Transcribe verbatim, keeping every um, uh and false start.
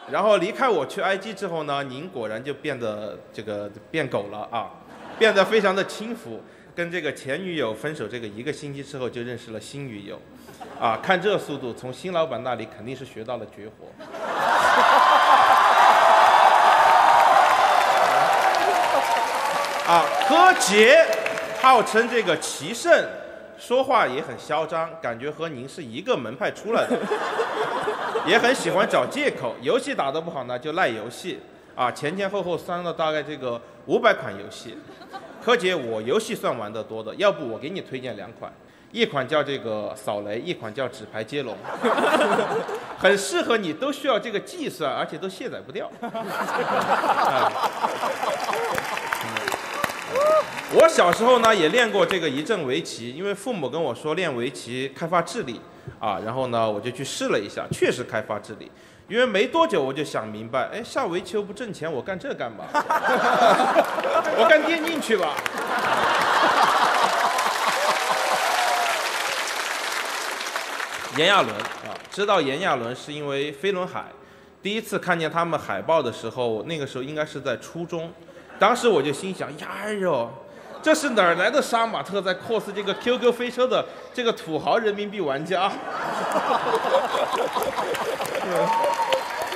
然后离开我去埃及之后呢，您果然就变得这个变狗了啊，变得非常的轻浮。跟这个前女友分手这个一个星期之后，就认识了新女友，啊，看这速度，从新老板那里肯定是学到了绝活。啊，柯洁号称这个棋圣，说话也很嚣张，感觉和您是一个门派出来的，也很喜欢找借口，游戏打得不好呢就赖游戏，啊，前前后后算了大概这个五百款游戏。柯洁，我游戏算玩得多的，要不我给你推荐两款，一款叫这个扫雷，一款叫纸牌接龙，很适合你，都需要这个计算，而且都卸载不掉。啊我小时候呢也练过这个一阵围棋，因为父母跟我说练围棋开发智力啊，然后呢我就去试了一下，确实开发智力。因为没多久我就想明白，哎，下围棋又不挣钱，我干这干嘛？我干电竞去吧。炎亚纶啊，知道炎亚纶是因为飞轮海，第一次看见他们海报的时候，那个时候应该是在初中，当时我就心想，呀哟，这是哪儿来的杀马特在 cos 这个 Q Q 飞车的这个土豪人民币玩家？